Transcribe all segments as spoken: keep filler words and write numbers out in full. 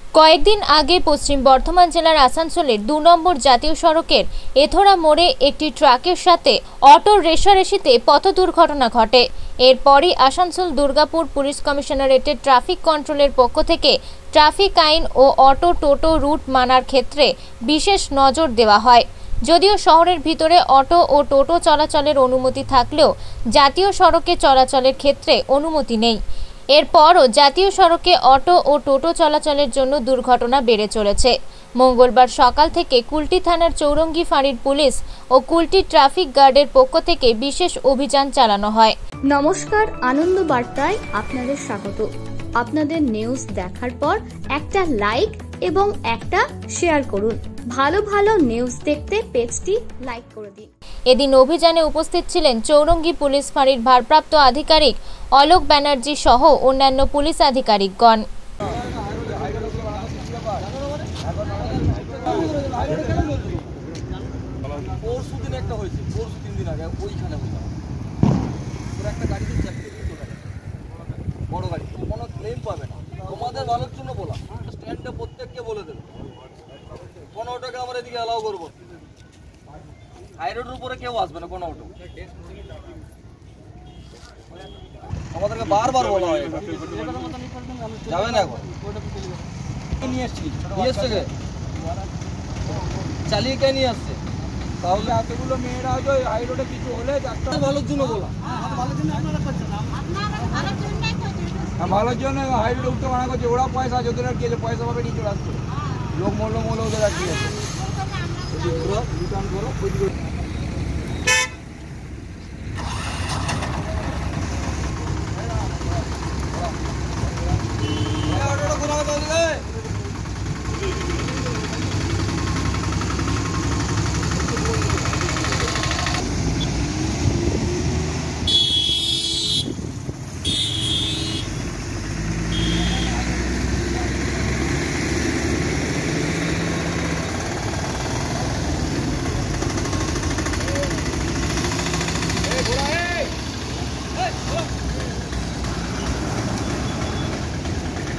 কয়েকদিন আগে পশ্চিম বর্ধমান জেলার আসানসোলের দু নম্বর জাতীয় সড়কের এথোড়া মোড়ে একটি ট্রাকের সাথে অটোর রেষারেষিতে পথ দুর্ঘটনা ঘটে। এরপরই আসানসোল দুর্গাপুর পুলিশ কমিশনারেটের ট্রাফিক কন্ট্রোলের পক্ষ থেকে ট্রাফিক আইন ও অটো টোটো রুট মানার ক্ষেত্রে বিশেষ নজর দেওয়া হয়। যদিও শহরের ভিতরে অটো ও টোটো চলাচলের অনুমতি থাকলেও জাতীয় সড়কে চলাচলের ক্ষেত্রে অনুমতি নেই। এরপরও জাতীয় সড়কে অটো ও টোটো চলাচলের জন্য দুর্ঘটনা বেড়ে চলেছে। মঙ্গলবার সকাল থেকে কুলটি থানার চৌরঙ্গি ফাঁড়ির পুলিশ ও কুলটি ট্রাফিক গার্ডের পক্ষ থেকে বিশেষ অভিযান চালানো হয়। নমস্কার, আনন্দ বার্তায় আপনাদের স্বাগত। আপনাদের নিউজ দেখার পর একটা লাইক এবং একটা শেয়ার করুন। ভালো ভালো নিউজ দেখতে পেজটি লাইক করে দিন। এদিন অভিযানে উপস্থিত ছিলেন চৌরঙ্গি পুলিশ ফাঁড়ির ভারপ্রাপ্ত আধিকারিক অলোক ব্যানার্জি সহ অন্যান্য পুলিশ আধিকারিকগণ। তোমাদের ভালোর জন্য বলা, স্ট্যান্ডে প্রত্যেককে বলে দেবে কোনো অটোকে আমরা এদিকে অ্যালাউ করবো। হাই রোডের উপরে কেউ আসবে না কোনো অটো, আমাদেরকে বারবার বলা হয় যাবে না। এখন নিয়ে এসছি নিয়ে এসছে কে চালিয়ে কে নিয়ে আসছে? তাহলে এতগুলো মেয়েরা হয়তো হাই রোডে কিছু হলে ভালোর জন্য বলা, ভালোর জন্য হাই রোডে উঠতে মানা করছে। ওরা পয়সা আছে, ওদের আর কি আছে, পয়সা পাবে নিয়ে চলে আসছে। লোক মরলো মরলো, ওদের আর কি আছে। রিটার্ন করো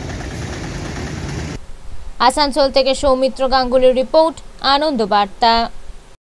আসানসোল থেকে সৌমিত্র গাঙ্গুলির রিপোর্ট, আনন্দ বার্তা।